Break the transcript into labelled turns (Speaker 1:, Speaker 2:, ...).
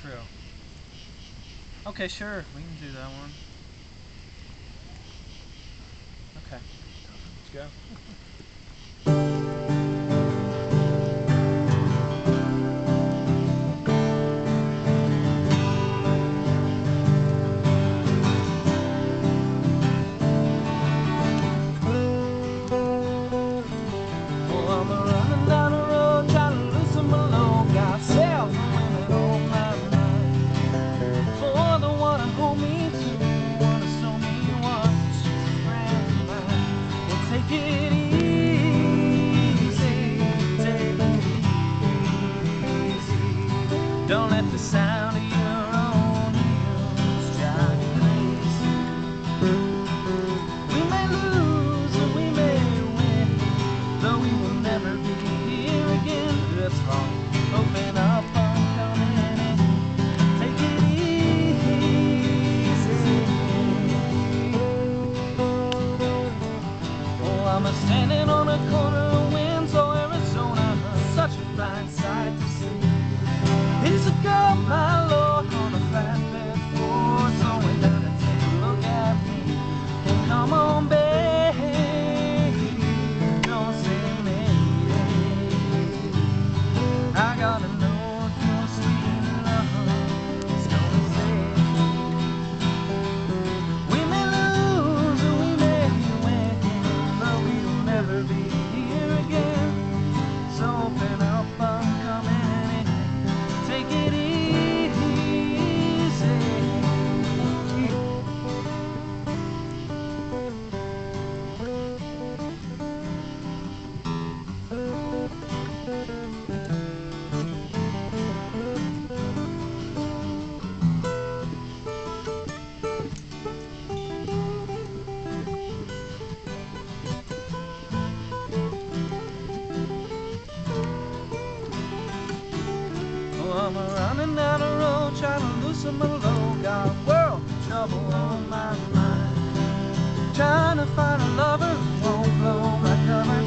Speaker 1: true. Okay, sure, we can do that one. Okay, let's go.
Speaker 2: Don't let the sound of your own ears drive you crazy. We may lose and we may win, though we will never be here again. Let's all open up, I'm coming in. Take it easy. Oh, I'm standing on a corner of Winslow, Arizona. Such a fine sight to see. It's a girl, my lord, on a flatbed floor, slowing down to take a look at me. And come on, babe, don't say maybe. I gotta know if your sweet love is gonna stay. We may lose or we may win, but we'll never be here again. So open up, I'm coming. Take it easy. I'm running down the road trying to loosen my load. Got a world of trouble on my mind, trying to find a lover who won't blow my cover.